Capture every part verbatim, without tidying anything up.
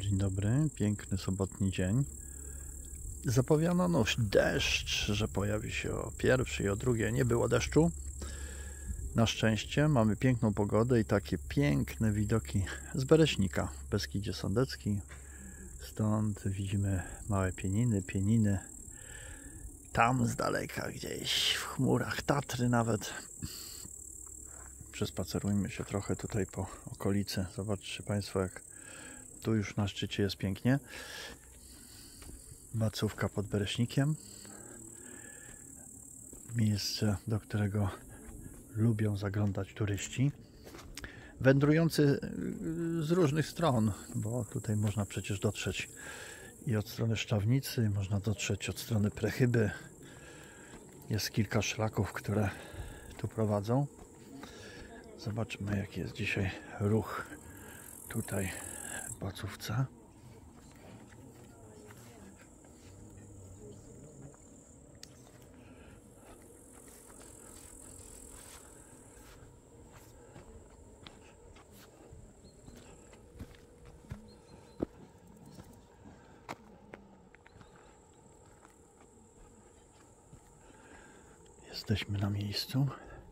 Dzień dobry, piękny sobotni dzień. Zapowiadano no, deszcz, że pojawi się o pierwszej i o drugiej. Nie było deszczu. Na szczęście mamy piękną pogodę i takie piękne widoki z Bereśnika w Beskidzie Sądeckim. Stąd widzimy małe pieniny, pieniny. Tam z daleka gdzieś w chmurach Tatry nawet. Przespacerujmy się trochę tutaj po okolicy. Zobaczcie Państwo, jak tu już na szczycie jest pięknie. Bacówka pod Bereśnikiem. Miejsce, do którego lubią zaglądać turyści wędrujący z różnych stron, bo tutaj można przecież dotrzeć i od strony Szczawnicy, można dotrzeć od strony Prechyby. Jest kilka szlaków, które tu prowadzą. Zobaczmy, jaki jest dzisiaj ruch tutaj w Bacówce. Jesteśmy na miejscu.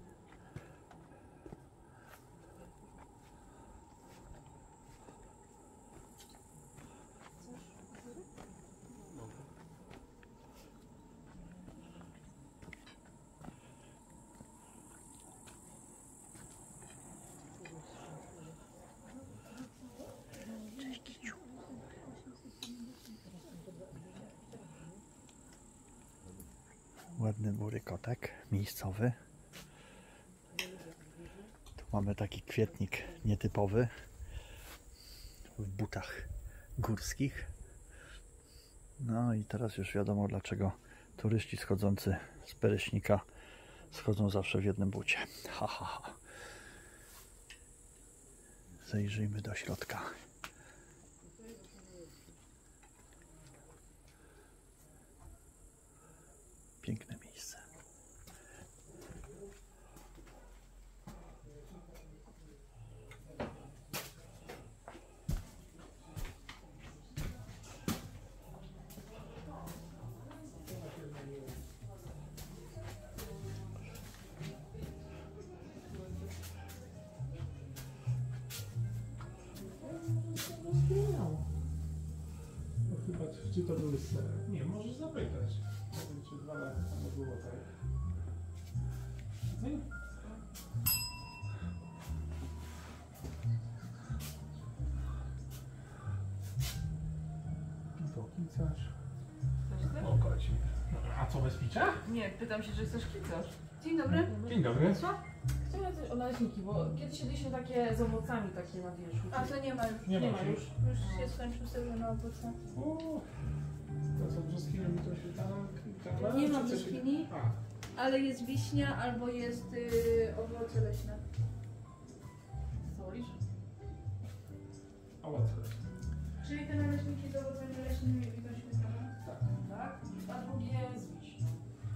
Cześć, Kiciu. Ładny bury kotek miejscowy. Tu mamy taki kwietnik nietypowy w butach górskich. No i teraz już wiadomo, dlaczego turyści schodzący z Bereśnika schodzą zawsze w jednym bucie. Ha, ha, ha. Zajrzyjmy do środka. Piękne miejsce. Chyba czy to były ser? Nie, możesz zapytać. Nie wiem, czy dwa lata temu było tak. Nie? To kicarz. O, koci. A co, bez picia? Nie, pytam się, czy chcesz kicarz. Dzień dobry. Dzień dobry. Co? Chciałam coś o naleśniki, bo kiedyś jedliśmy takie z owocami takie na wierzchu. A to nie ma już. Nie, Nie ma ma już. już. Już się skończył sezon na owoce. O, to co, brzoskwinia mi to świetla? Nie ma brzoskwini, A, ale jest wiśnia albo jest y, owoce leśne. Solisz? owoce. Czyli te naleśniki z owocami leśnymi i to śmietana. Tak. Tak. A drugie z wiśnią.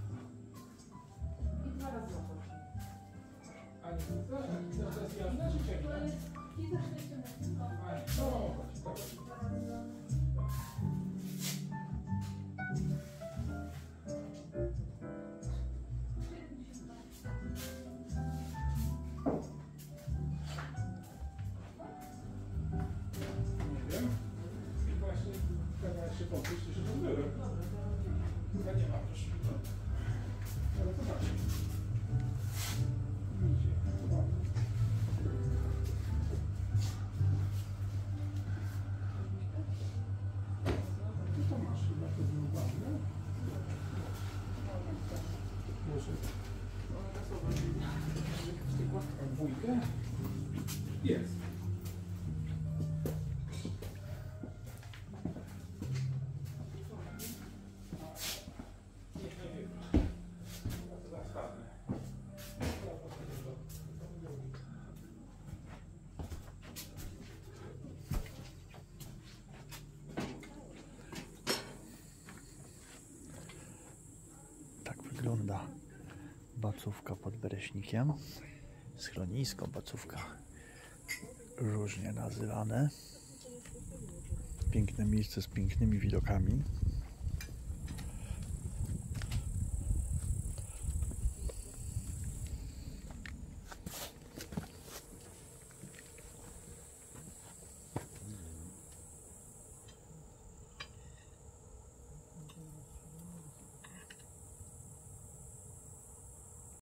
I dwa razy owoc. A nie, to to jest jawne czy To ciemne? jest kizasz leśny. A, no, chodź, tak. Nie wiem. I właśnie kazałeś się poczuć, że to byłem. Chyba nie ma, proszę. Ale zobacz. Idzie. Zobacz. No to masz chyba to znowu. Może. A dwójkę? Jest. Nie, nie wiem. To zastanę. wygląda Bacówka pod Bereśnikiem. Schronisko Bacówka, różnie nazywane. Piękne miejsce z pięknymi widokami.